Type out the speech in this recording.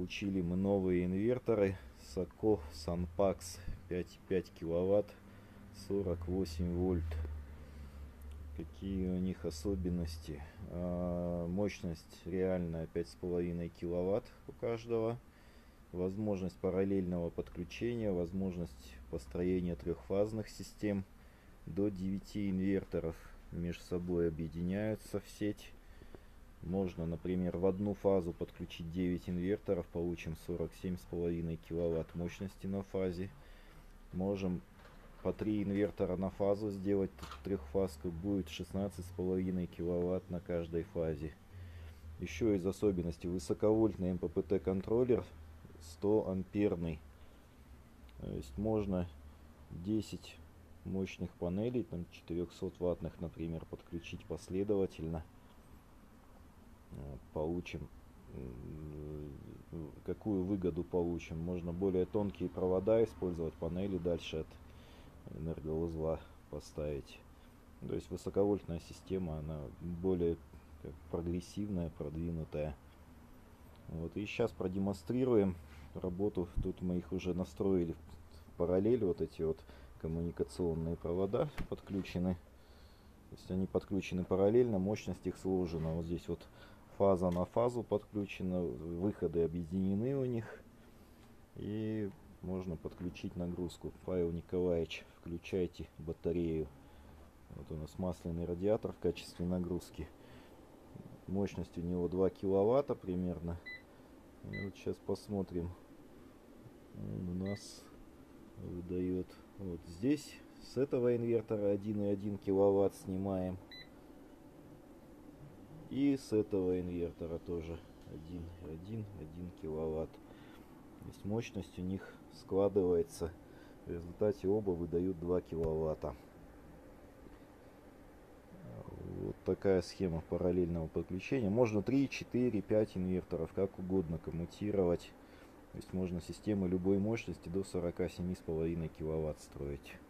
Получили мы новые инверторы SACO SunPax 5,5 киловатт, 48 вольт. Какие у них особенности? Мощность реальная 5,5 киловатт у каждого. Возможность параллельного подключения, возможность построения трехфазных систем. До 9 инверторов между собой объединяются в сеть. Можно, например, в одну фазу подключить 9 инверторов, получим 47,5 киловатт мощности на фазе. Можем по 3 инвертора на фазу сделать трехфазку, будет 16,5 киловатт на каждой фазе. Еще из особенностей: высоковольтный МППТ контроллер 100 амперный. То есть можно 10 мощных панелей, там 400 ваттных, например, подключить последовательно. Получим, какую выгоду получим? Можно более тонкие провода использовать, панели дальше от энергоузла поставить. То есть высоковольтная система, она более прогрессивная, продвинутая. Вот, и сейчас продемонстрируем работу. Тут мы их уже настроили в параллель, вот эти вот коммуникационные провода подключены. То есть они подключены параллельно, мощность их сложена. Вот здесь вот фаза на фазу подключена, выходы объединены у них. И можно подключить нагрузку. Павел Николаевич, включайте батарею. Вот у нас масляный радиатор в качестве нагрузки. Мощность у него 2 киловатта примерно. И вот сейчас посмотрим. Он у нас выдает. Вот здесь с этого инвертора 1,1 киловатт снимаем. И с этого инвертора тоже 1 киловатт. То есть мощность у них складывается. В результате оба выдают 2 киловатта. Вот такая схема параллельного подключения. Можно 3, 4, 5 инверторов, как угодно коммутировать. То есть можно системы любой мощности до 47,5 киловатт строить.